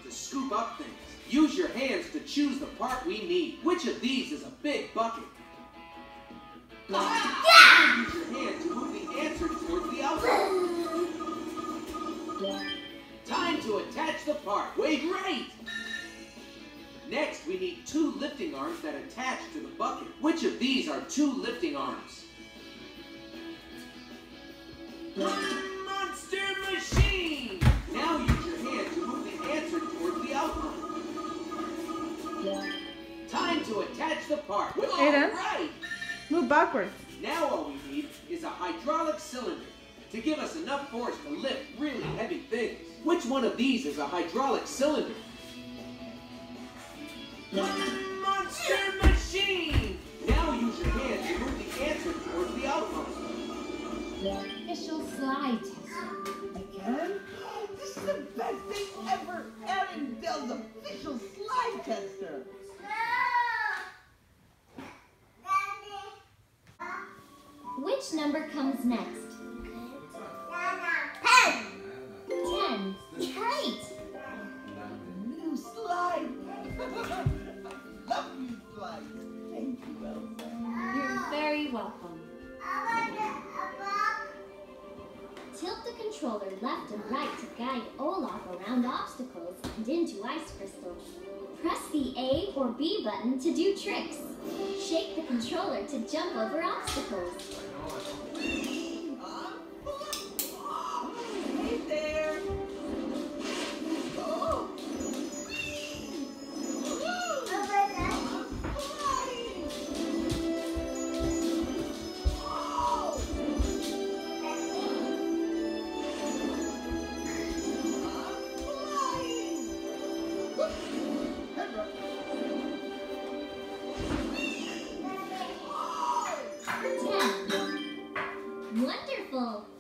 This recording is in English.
to scoop up things. Use your hands to choose the part we need. Which of these is a big bucket? Yeah! Use your hand to move the answer towards the outlet. Time to attach the part. Way great! Next, we need 2 lifting arms that attach to the bucket. Which of these are 2 lifting arms? Monster machine! Now use your hand to move the answer towards the outline. Time to attach the part. All right! Move backwards. Now all we need is a hydraulic cylinder to give us enough force to lift really heavy things. Which one of these is a hydraulic cylinder? Monster machine! Now use your hand to move the answer towards the outline. Official slide tester. Again? This is the best thing ever! Aaron Dell's official slide tester! Which number comes next? 10. 10. Right. New slide! Love you, slide! Thank you, Elsa. You're very welcome. Tilt the controller left and right to guide Olaf around obstacles and into ice crystals. Press the A or B button to do tricks. Shake the controller to jump over obstacles. Hey there! Oh! Wonderful!